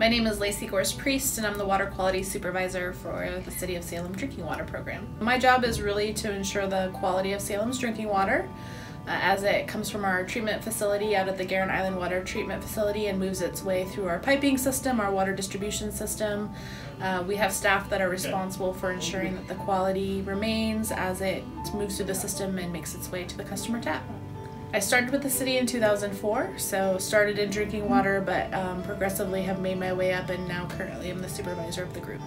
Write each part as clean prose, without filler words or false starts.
My name is Lacey Goeres Priest, and I'm the Water Quality Supervisor for the City of Salem Drinking Water Program. My job is really to ensure the quality of Salem's drinking water as it comes from our treatment facility out at the Guerin Island Water Treatment Facility and moves its way through our piping system, our water distribution system. We have staff that are responsible for ensuring that the quality remains as it moves through the system and makes its way to the customer tap. I started with the city in 2004, so started in drinking water, but progressively have made my way up, and now currently I'm the supervisor of the group.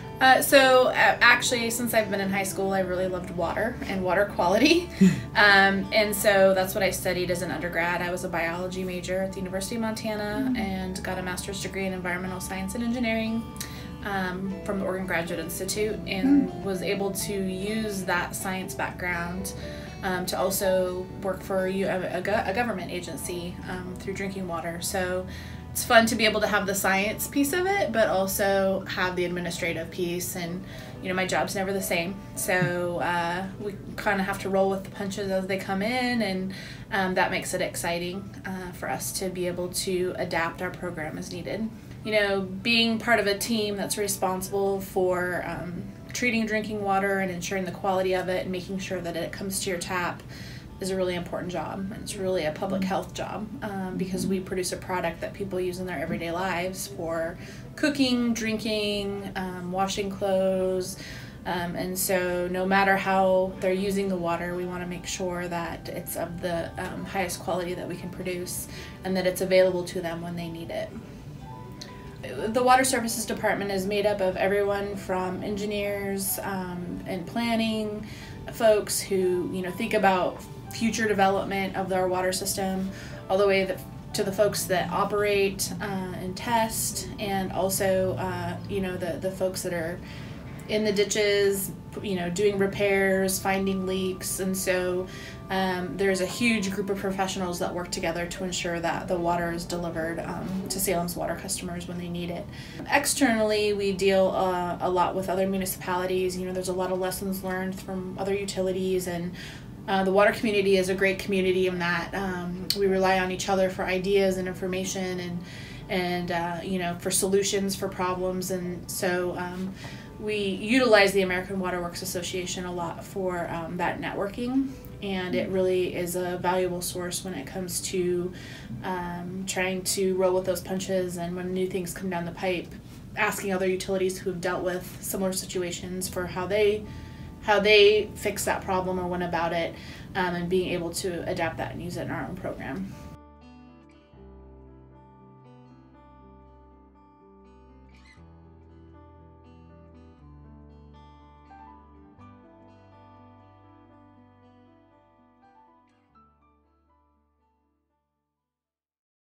Actually, since I've been in high school, I really loved water and water quality, and so that's what I studied as an undergrad. I was a biology major at the University of Montana and got a master's degree in environmental science and engineering from the Oregon Graduate Institute, and was able to use that science background to also work for a government agency through drinking water. So it's fun to be able to have the science piece of it, but also have the administrative piece. And you know, my job's never the same, so we kind of have to roll with the punches as they come in, and that makes it exciting for us to be able to adapt our program as needed. You know, being part of a team that's responsible for treating drinking water and ensuring the quality of it and making sure that it comes to your tap is a really important job. It's really a public health job because we produce a product that people use in their everyday lives for cooking, drinking, washing clothes, and so no matter how they're using the water, we want to make sure that it's of the highest quality that we can produce and that it's available to them when they need it. The Water Services Department is made up of everyone from engineers and planning folks who think about future development of our water system, all the way to the folks that operate and test, and also the folks that are in the ditches, doing repairs, finding leaks. And so there's a huge group of professionals that work together to ensure that the water is delivered to Salem's water customers when they need it. Externally, we deal a lot with other municipalities. There's a lot of lessons learned from other utilities, and the water community is a great community in that we rely on each other for ideas and information and for solutions for problems. And so we utilize the American Water Works Association a lot for that networking, and it really is a valuable source when it comes to trying to roll with those punches, and when new things come down the pipe, asking other utilities who have dealt with similar situations for how they fix that problem or went about it, and being able to adapt that and use it in our own program.